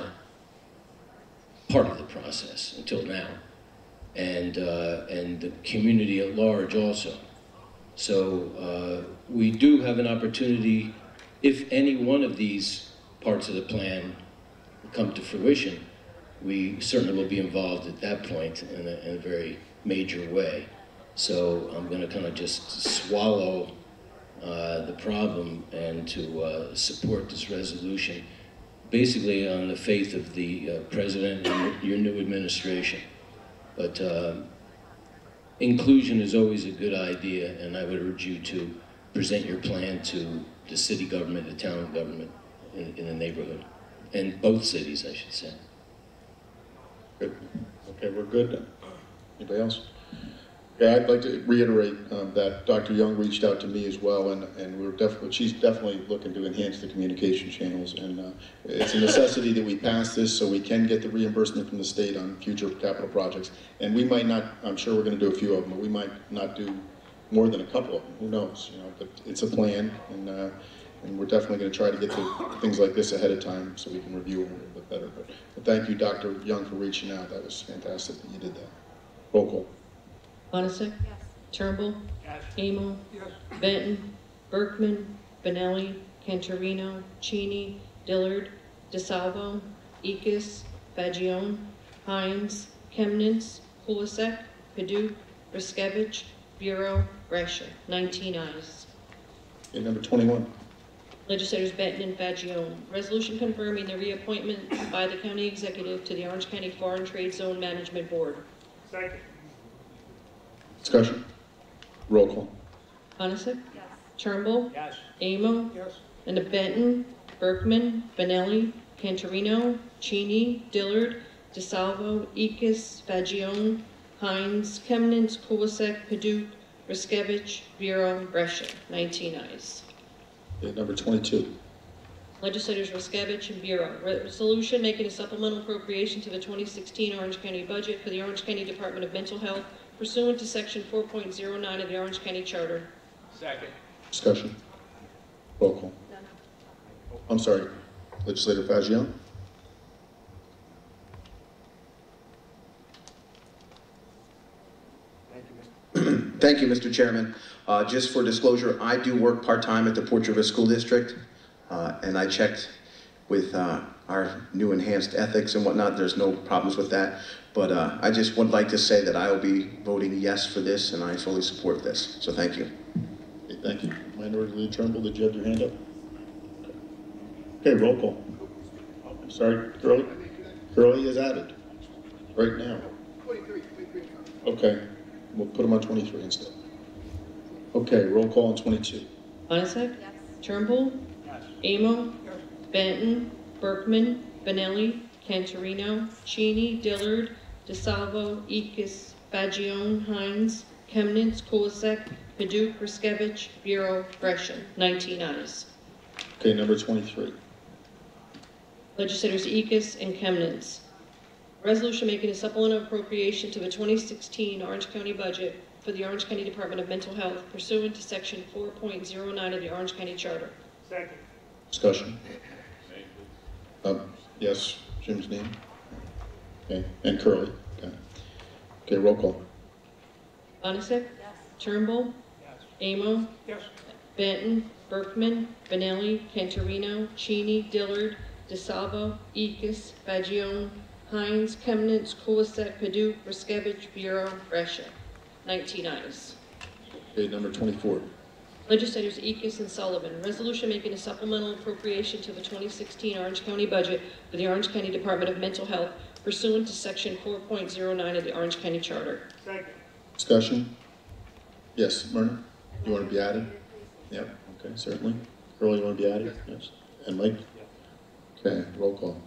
part of the process until now, and, uh, and the community at large also. So uh, we do have an opportunity, if any one of these parts of the plan come to fruition, we certainly will be involved at that point in a, in a very major way. So I'm going to kind of just swallow uh, the problem and to uh, support this resolution, basically on the faith of the uh, President and your new administration. But uh, inclusion is always a good idea, and I would urge you to present your plan to the city government, the town government in, in the neighborhood, and both cities, I should say. Good. Okay, we're good. Anybody else? Yeah, I'd like to reiterate um, that Doctor Young reached out to me as well, and, and we're definitely, she's definitely looking to enhance the communication channels, and uh, it's a necessity that we pass this so we can get the reimbursement from the state on future capital projects. And we might not, I'm sure we're going to do a few of them, but we might not do more than a couple of them. Who knows? You know, but it's a plan, and uh, and we're definitely going to try to get to things like this ahead of time so we can review them a little bit better. But, but thank you, Doctor Young, for reaching out. That was fantastic that you did that. Roll call. Bonasek? Yes. Turnbull? Yes. Amo? Yes. Benton? Berkman? Benelli? Cantorino? Cheney? Dillard? DeSalvo? Ekis? Fagione? Hines? Chemnitz? Kulisek? Paduk? Riskevich? Bureau? Brescia. nineteen ayes. Okay, number twenty-one. Legislators Benton and Fagione. Resolution confirming the reappointment by the county executive to the Orange County Foreign Trade Zone Management Board. Second. Discussion. Roll call. Bonasek? Yes. Turnbull? Yes. Amo? Yes. And Benton, Berkman, Benelli, Cantorino, Cheney, Dillard, DeSalvo, Ekis, Fagione, Hines, Chemnitz, Kulisek, Paduk, Riskevich, Bureau, Brescia. nineteen ayes. Okay, number twenty-two. Legislators Riskevich and Bureau. Resolution making a supplemental appropriation to the twenty sixteen Orange County budget for the Orange County Department of Mental Health pursuant to section four point oh nine of the Orange County Charter. Second. Discussion. Roll call. I'm sorry. Legislator Fagione. Thank you, Mister Chairman. Uh, just for disclosure, I do work part-time at the Port River School District. Uh, and I checked with uh, our new enhanced ethics and whatnot. There's no problems with that. But uh, I just would like to say that I will be voting yes for this, and I fully support this. So thank you. Okay, thank you. Minority Leader Turnbull, did you have your hand up? Okay, roll call. Oh, I'm sorry, Curly? Curly is added right now. Okay, we'll put him on twenty-three instead. Okay, roll call on twenty-two. Bonasek? Turnbull? Amo? Benton? Berkman? Benelli? Cantorino? Cheney? Dillard? DeSalvo? Ekis? Fagione? Hines? Chemnitz? Kulisek? Paduk? Riskevich? Bureau? Gresham. nineteen ayes. Okay, number twenty-three. Legislators Ekis and Chemnitz. Resolution making a supplemental appropriation to the twenty sixteen Orange County budget for the Orange County Department of Mental Health pursuant to section four point oh nine of the Orange County Charter. Second. Discussion. Um, yes, Jim's name. Okay, and Curly. Okay, okay, roll call. Bonasek? Yes. Turnbull? Yes. Amo? Yes. Benton? Berkman? Benelli? Cantorino? Cheney? Dillard? DeSalvo? Ekis? Fagione? Hines? Chemnitz? Kulisek? Paduk? Riskevich? Bureau? Gresham. nineteen ayes. Okay, number twenty-four. Legislators Ekis and Sullivan, resolution making a supplemental appropriation to the twenty sixteen Orange County budget for the Orange County Department of Mental Health pursuant to section four point oh nine of the Orange County Charter. Second. Discussion. Yes, Myrna, you want to be added? Yep, okay, certainly. Curly, you want to be added? Yes. And Mike? Okay, roll call.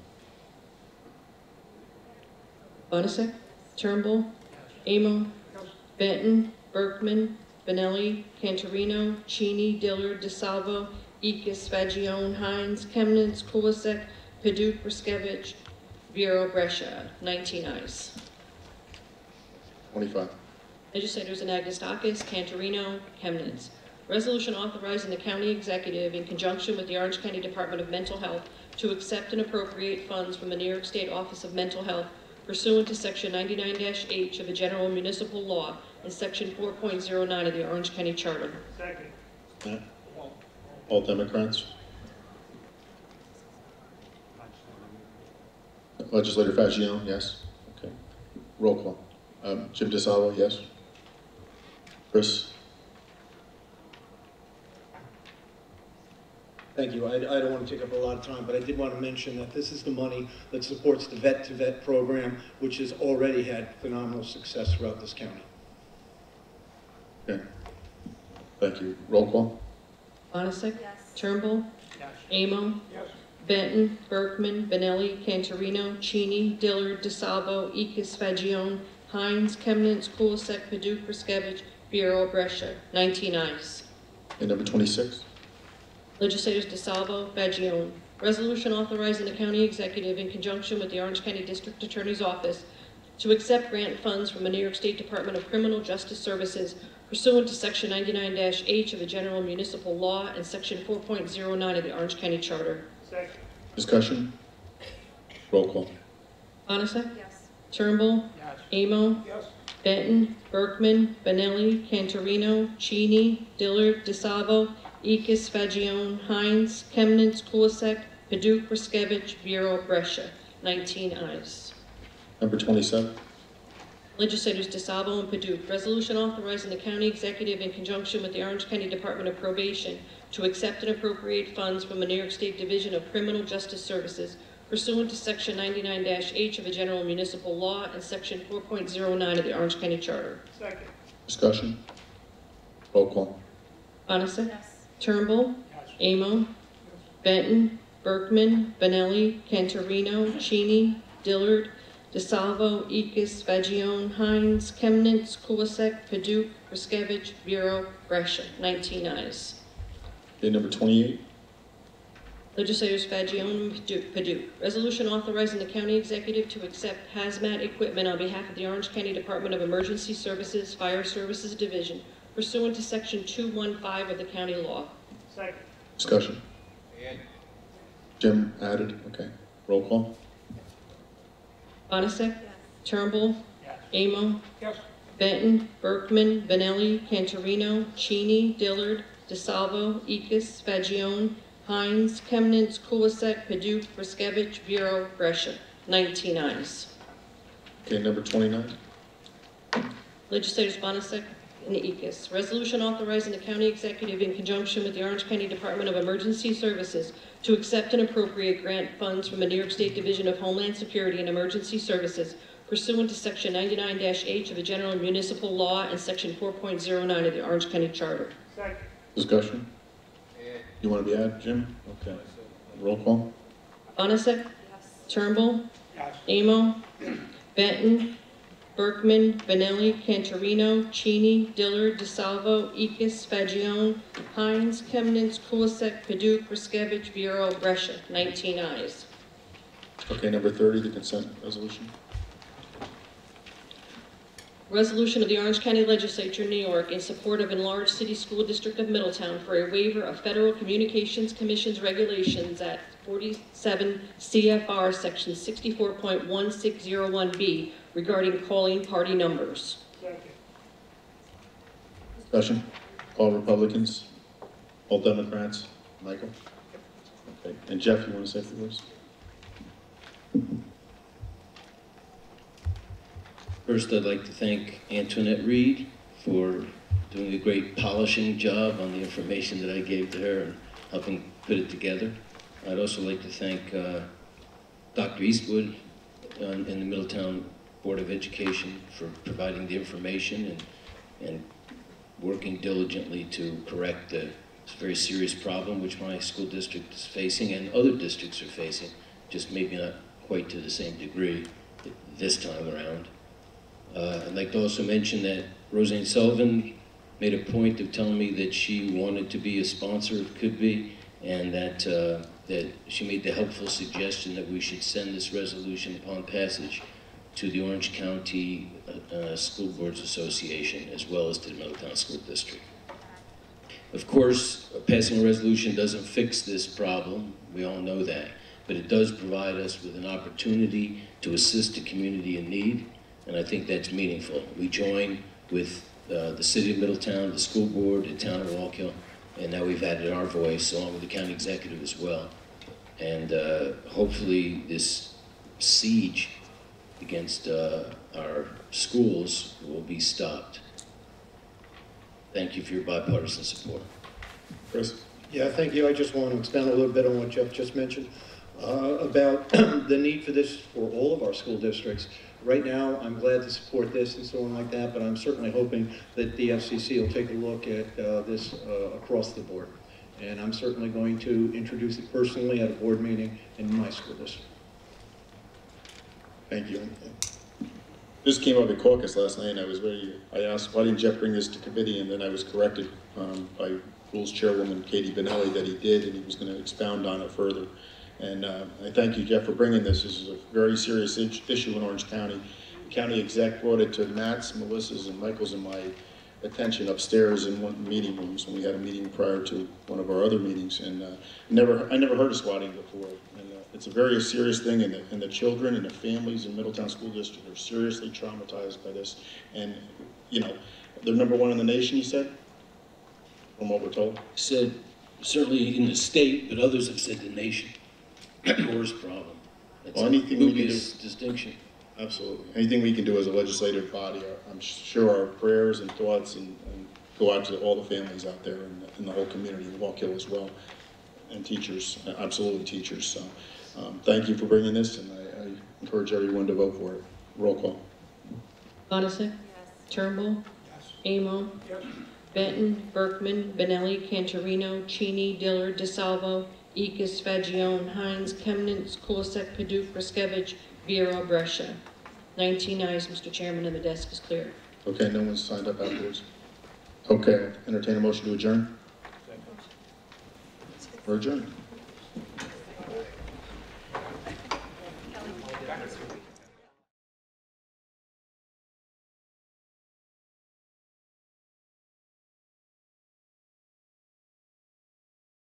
Bonasek? Turnbull? Amo? Benton? Berkman? Benelli? Cantorino? Cheney? Dillard? DeSalvo? Ekis? Fagione? Hines? Chemnitz? Kulisek? Paduk? Riskevich? Bureau? Brescia. nineteen ayes. twenty-five. Legislators Anagnestakis, Cantorino, Chemnitz. Resolution authorizing the county executive in conjunction with the Orange County Department of Mental Health to accept and appropriate funds from the New York State Office of Mental Health pursuant to section ninety-nine H of the General Municipal Law and section four point oh nine of the Orange County Charter. Second. Matt? All Democrats? Legislator Fagione, yes. Okay. Roll call. Um, Jim DeSalvo, yes. Chris? Thank you. I, I don't want to take up a lot of time, but I did want to mention that this is the money that supports the vet-to-vet program, which has already had phenomenal success throughout this county. Okay. Thank you. Roll call. Bonasek? Yes. Turnbull? Yes. Amo? Yes. Benton? Berkman? Benelli? Cantorino? Cheney? Dillard? DeSalvo? Ekis? Fagione? Hines? Chemnitz? Kulisek? Paduk? Riskevich? Bureau? Brescia. nineteen ayes. And number twenty-six. Legislators DeSalvo, Fagione. Resolution authorizing the county executive in conjunction with the Orange County District Attorney's Office to accept grant funds from the New York State Department of Criminal Justice Services pursuant to section ninety-nine H of the General Municipal Law and section four point oh nine of the Orange County Charter. Second. Discussion. Roll call. Bonasek? Yes. Turnbull? Yes. Amo? Yes. Benton? Berkman? Benelli? Cantorino? Cheney? Dillard? DeSalvo? Ekis? Fagione? Hines? Chemnitz? Kulisek? Paduk? Riskevich? Bureau? Brescia. nineteen ayes. Number twenty-seven. Legislators DeSalvo and Paduk, resolution authorizing the county executive in conjunction with the Orange County Department of Probation to accept and appropriate funds from the New York State Division of Criminal Justice Services pursuant to section ninety-nine H of the General Municipal Law and section four point oh nine of the Orange County Charter. Second. Discussion. Roll call. Bonasek? Yes. Turnbull? Yes. Amo? Benton? Berkman? Benelli? Cantorino? Cheney? Dillard? DeSalvo? Ekis? Fagione? Hines? Chemnitz? Kulisek? Paduk? Riskevich? Bureau? Brescia. nineteen ayes. Okay, number twenty-eight. Legislators Fagione and Paduk- Paduk. Resolution authorizing the county executive to accept hazmat equipment on behalf of the Orange County Department of Emergency Services Fire Services Division pursuant to section two one five of the county law. Second. Discussion. Jim added. Okay. Roll call. Bonasek? Yes. Turnbull? Yes. Amo? Yes. Benton? Berkman? Benelli? Cantorino? Cheney? Dillard? DeSalvo? Ekis? Fagione? Hines, Chemnitz, Kulisek, Paduk, Riskevich, Vero, Brescia. nineteen ayes. Okay, number twenty-nine. Legislators Bonasek and Ekis. Resolution authorizing the county executive in conjunction with the Orange County Department of Emergency Services to accept and appropriate grant funds from the New York State Division of Homeland Security and Emergency Services pursuant to Section ninety-nine H of the General Municipal Law and Section four point oh nine of the Orange County Charter. Second. Discussion? You want to be added, Jim? Okay. Roll call? Bonasek? Turnbull? Yes. Amo? Benton? Berkman, Benelli, Cantorino, Cheney, Dillard, DeSalvo, Ekis, Fagione, Hines, Chemnitz, Kulisek, Paduk, Riskevich, Vero, Brescia. nineteen ayes. Okay, number thirty, the consent resolution. Resolution of the Orange County Legislature, New York, in support of enlarged City School District of Middletown for a waiver of Federal Communications Commission's regulations at forty-seven C F R Section sixty-four point one six oh one B regarding calling party numbers. Second. Discussion? All Republicans? All Democrats? Michael? Okay, and Jeff, you want to say a few words? First, I'd like to thank Antoinette Reed for doing a great polishing job on the information that I gave to her and helping put it together. I'd also like to thank uh, Doctor Eastwood uh, in the Middletown Board of Education for providing the information and, and working diligently to correct the very serious problem which my school district is facing and other districts are facing, just maybe not quite to the same degree this time around. Uh, I'd like to also mention that Roseanne Sullivan made a point of telling me that she wanted to be a sponsor of Could Be, and that, uh, that she made the helpful suggestion that we should send this resolution upon passage to the Orange County uh, School Boards Association, as well as to the Middletown School District. Of course, passing a resolution doesn't fix this problem, we all know that, but it does provide us with an opportunity to assist the community in need, and I think that's meaningful. We join with uh, the City of Middletown, the school board, the town of Wallkill, and now we've added our voice along with the county executive as well. And uh, hopefully this siege against uh, our schools will be stopped. Thank you for your bipartisan support. Chris? Yeah, thank you. I just want to expand a little bit on what Jeff just mentioned uh, about the need for this for all of our school districts. Right now, I'm glad to support this and so on like that, but I'm certainly hoping that the F C C will take a look at uh, this uh, across the board. And I'm certainly going to introduce it personally at a board meeting in my school district. Thank you. This came up at caucus last night, and I was very, I asked, why didn't Jeff bring this to committee? And then I was corrected um, by Rules Chairwoman Katie Benelli that he did, and he was going to expound on it further. And uh, I thank you, Jeff, for bringing this. This is a very serious issue in Orange County. The county exec brought it to Matt's, Melissa's, and Michael's and my attention upstairs in one meeting rooms when we had a meeting prior to one of our other meetings. And uh, never, I never heard of swatting before. And uh, it's a very serious thing, and the, and the children and the families in Middletown School District are seriously traumatized by this. And, you know, they're number one in the nation, you said, from what we're told? Said, certainly in the state, but others have said the nation. Worst problem. That's Well, anything we can do, distinction. Absolutely. Anything we can do as a legislative body, I'm sure our prayers and thoughts and, and go out to all the families out there and, and the whole community of Wallkill as well, and teachers, absolutely teachers. So um, thank you for bringing this, and I, I encourage everyone to vote for it. Roll call. Bonasek? Turnbull? Amo? Benton? Berkman? Benelli? Cantorino? Cheney? Dillard? DeSalvo? Ekis, Fagione, Hines, Chemnitz, Kulisek, Paduk, Riskevich, Vero, Brescia. nineteen ayes, Mister Chairman, and the desk is clear. Okay, no one's signed up afterwards. Okay, entertain a motion to adjourn. We're adjourned.